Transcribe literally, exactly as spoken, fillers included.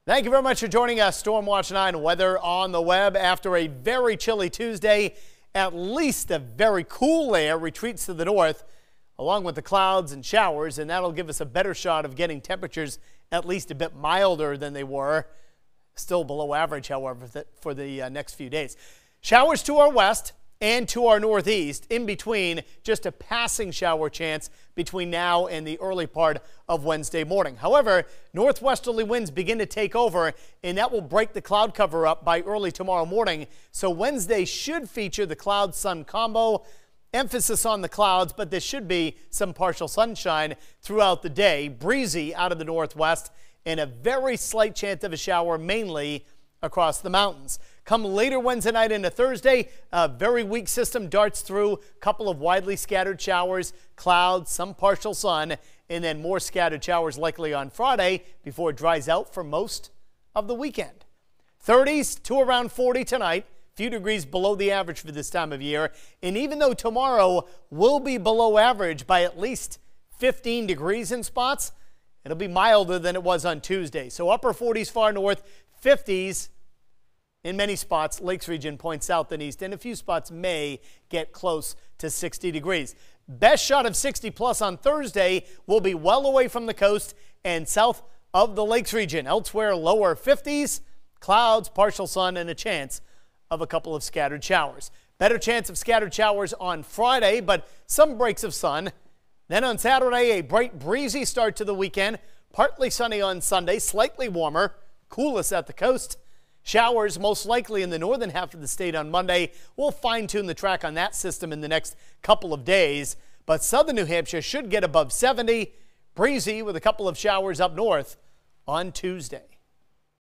Thank you very much for joining us. Storm Watch nine weather on the web. After a very chilly Tuesday, at least a very cool air retreats to the north, along with the clouds and showers, and that'll give us a better shot of getting temperatures at least a bit milder than they were. Still below average, however, for the uh, next few days. Showers to our west and to our northeast. In between, just a passing shower chance between now and the early part of Wednesday morning. However, northwesterly winds begin to take over, and that will break the cloud cover up by early tomorrow morning. So Wednesday should feature the cloud-sun combo. Emphasis on the clouds, but there should be some partial sunshine throughout the day. Breezy out of the northwest, and a very slight chance of a shower mainly across the mountains. Come later Wednesday night into Thursday, a very weak system darts through, a couple of widely scattered showers, clouds, some partial sun, and then more scattered showers likely on Friday before it dries out for most of the weekend. thirties to around forty tonight, few degrees below the average for this time of year, and even though tomorrow will be below average by at least fifteen degrees in spots, it'll be milder than it was on Tuesday. So upper forties far north, fifties in many spots. Lakes region points south and east, and a few spots may get close to sixty degrees. Best shot of sixty plus on Thursday will be well away from the coast and south of the Lakes region. Elsewhere, lower fifties, clouds, partial sun, and a chance of a couple of scattered showers. Better chance of scattered showers on Friday, but some breaks of sun. Then on Saturday, a bright breezy start to the weekend. Partly sunny on Sunday, slightly warmer, coolest at the coast. Showers most likely in the northern half of the state on Monday. We'll fine-tune the track on that system in the next couple of days. But southern New Hampshire should get above seventy. Breezy with a couple of showers up north on Tuesday.